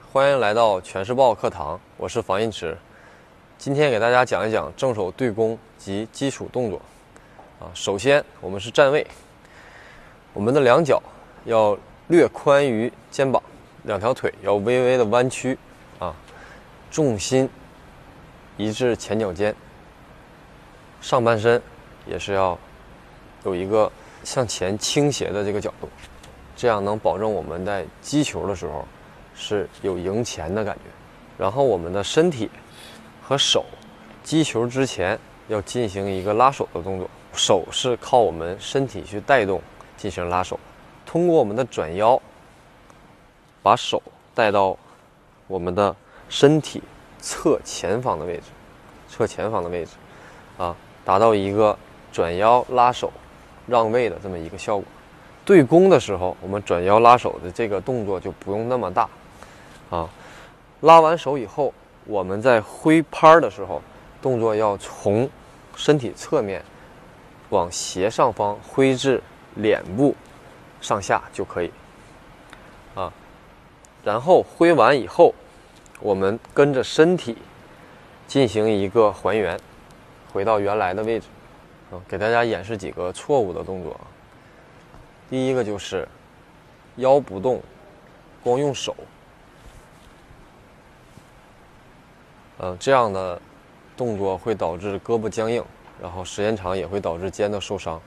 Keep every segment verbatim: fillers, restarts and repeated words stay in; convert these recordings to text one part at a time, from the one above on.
欢迎来到全视报课堂，我是房一池。今天给大家讲一讲正手对攻及基础动作。啊，首先我们是站位，我们的两脚要略宽于肩膀，两条腿要微微的弯曲，啊，重心移至前脚尖，上半身也是要有一个向前倾斜的这个角度，这样能保证我们在击球的时候是有迎前的感觉。然后我们的身体和手击球之前要进行一个拉手的动作，手是靠我们身体去带动进行拉手，通过我们的转腰把手带到我们的身体侧前方的位置，侧前方的位置啊，达到一个转腰拉手让位的这么一个效果。对攻的时候，我们转腰拉手的这个动作就不用那么大啊。拉完手以后，我们在挥拍的时候，动作要从身体侧面往斜上方挥至脸部上下就可以啊。然后挥完以后，我们跟着身体进行一个还原，回到原来的位置啊。给大家演示几个错误的动作啊。第一个就是腰不动，光用手，呃，这样的动作会导致胳膊僵硬，然后时间长也会导致肩的受伤。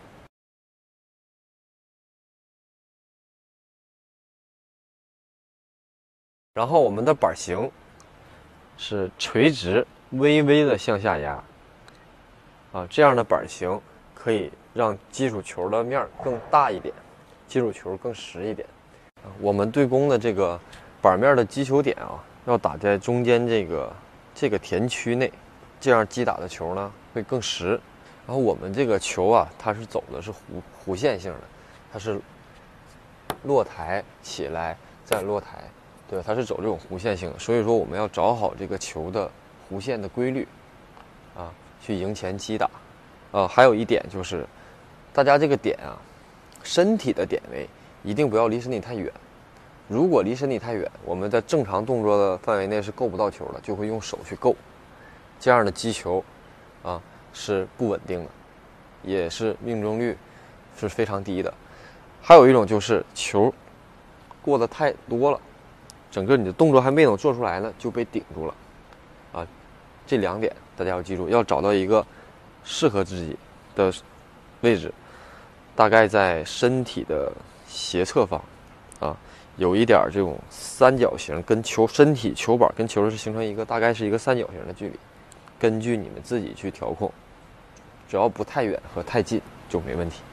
然后我们的板型是垂直，微微的向下压，啊，这样的板型可以让基础球的面更大一点，基础球更实一点。我们对攻的这个板面的击球点啊，要打在中间这个这个田区内，这样击打的球呢会更实。然后我们这个球啊，它是走的是弧弧线性的，它是落台起来再落台，对吧？它是走这种弧线性的，所以说我们要找好这个球的弧线的规律，啊，去迎前击打。啊，还有一点就是，大家这个点啊，身体的点位一定不要离身体太远。如果离身体太远，我们在正常动作的范围内是够不到球的，就会用手去够，这样的击球啊是不稳定的，也是命中率是非常低的。还有一种就是球过得太多了，整个你的动作还没有做出来呢就被顶住了啊。这两点大家要记住，要找到一个适合自己的位置，大概在身体的斜侧方啊，有一点这种三角形，跟球身体球板跟球是形成一个大概是一个三角形的距离，根据你们自己去调控，只要不太远和太近就没问题。